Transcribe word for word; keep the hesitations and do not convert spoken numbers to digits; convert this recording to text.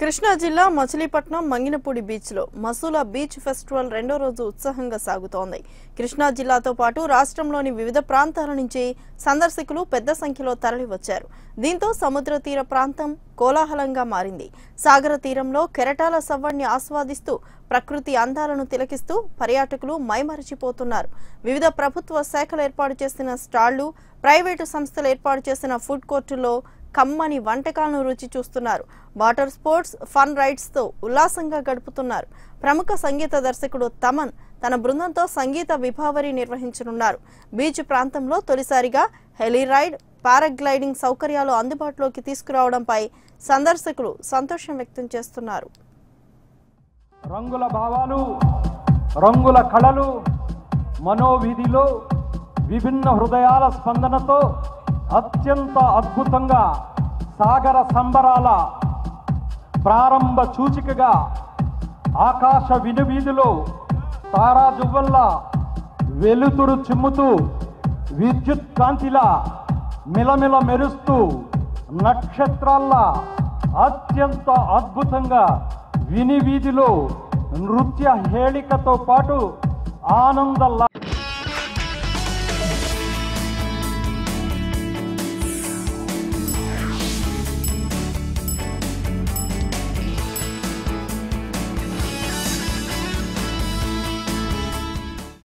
కృష్ణా జిల్లా మచిలీపట్నం మంగినపూడి బీచ్ లో Masula beach festival రెండో రోజు ఉత్సాహంగా సాగుతోంది. కృష్ణా జిల్లాతో పాటు రాష్ట్రంలోని వివిధ ప్రాంతాల నుంచి సందర్శకులు పెద్ద సంఖ్యలో తరలివచ్చారు. దీంతో సముద్ర తీర ప్రాంతం కోలాహలంగా మారింది. సాగర తీరంలో కెరటాల సవ్వడిని ఆస్వాదిస్తూ ప్రకృతి అందాలను తిలకిస్తూ పర్యాటకులు మైమరిచిపోతున్నారు. వివిధ ప్రభుత్వ శాఖలు ఏర్పాటు చేసిన స్టాళ్లు, ప్రైవేటు సంస్థలు ఏర్పాటు చేసిన ఫుడ్ కోర్టుల్లో కమ్మని వంటకాలను రుచి చూస్తున్నారు. వాటర్ స్పోర్ట్స్, ఫన్ రైడ్స్ తో ఉల్లాసంగా గడుపుతున్నారు. ప్రముఖ సంగీత దర్శకుడు తమన్ తన బృందంతో సంగీత విభావరి నిర్వహించనున్నారు. బీచ్ ప్రాంతంలో తొలిసారిగా హెలీ రైడ్, పారాగ్లైడింగ్ సౌకర్యాలు అందుబాటులోకి తీసుకురావడంపై సందర్శకులు సంతోషం వ్యక్తం చేస్తున్నారు. రంగుల భావాలు, రంగుల కళలు మనోవీధిలో విభిన్న హృదయాల స్పందనతో అత్యంత అద్భుతంగా సాగర సంబరాల ప్రారంభ సూచికగా ఆకాశ వినువీధిలో తారాజువ్వల్లా వెలుతురు చిమ్ముతూ విద్యుత్ కాంతిలా మిలమిల మెరుస్తూ నక్షత్రాల్లా అత్యంత అద్భుతంగా వినివీధిలో నృత్య హేళికతో పాటు ఆనంద